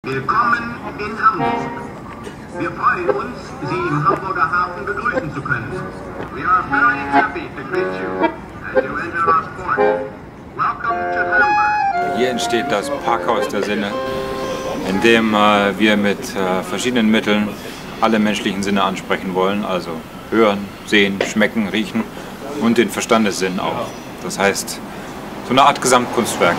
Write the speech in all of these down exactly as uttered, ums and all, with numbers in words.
Willkommen in Hamburg. Wir freuen uns, Sie im Hamburger Hafen begrüßen zu können. We are very happy to greet you as you enter our port. Welcome to Hamburg. Hier entsteht das Parkhaus der Sinne, in dem äh, wir mit äh, verschiedenen Mitteln alle menschlichen Sinne ansprechen wollen, also hören, sehen, schmecken, riechen und den Verstandessinn auch. Das heißt, so eine Art Gesamtkunstwerk.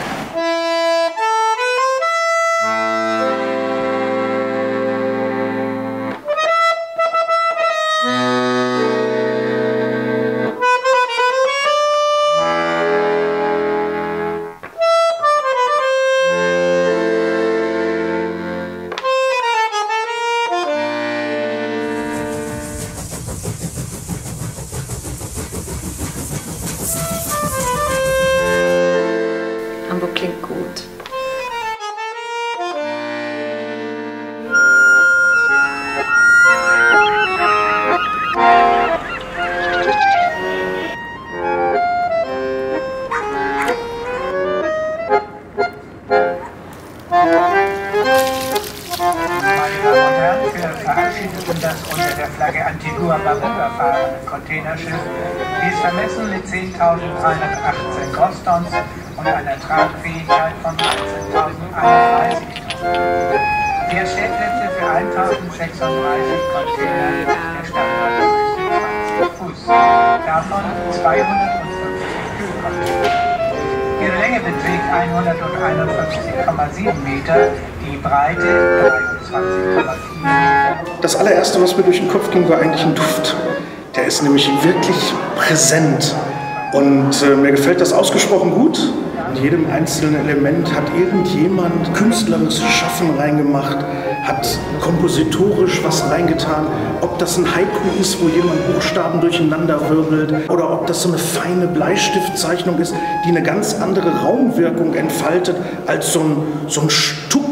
Hamburg klingt gut. Wir verabschiedeten das unter der Flagge Antigua Barbuda fahrende Containerschiff. Dies vermessen mit zehntausenddreihundertachtzehn Großtons und einer Tragfähigkeit von dreizehntausendeinunddreißig Tonnen. Vier Stellplätze für eintausendsechsunddreißig Container, der Standardgröße zwanzig Fuß, davon zweihundertfünfzig Kühlcontainer. Ihre Länge beträgt hunderteinundfünfzig Komma sieben Meter, die Breite dreiundzwanzig Komma vier Meter. Das allererste, was mir durch den Kopf ging, war eigentlich ein Duft. Der ist nämlich wirklich präsent. Und äh, mir gefällt das ausgesprochen gut. In jedem einzelnen Element hat irgendjemand künstlerisches Schaffen reingemacht, hat kompositorisch was reingetan. Ob das ein Haiku ist, wo jemand Buchstaben durcheinander wirbelt, oder ob das so eine feine Bleistiftzeichnung ist, die eine ganz andere Raumwirkung entfaltet als so ein, so ein Stuck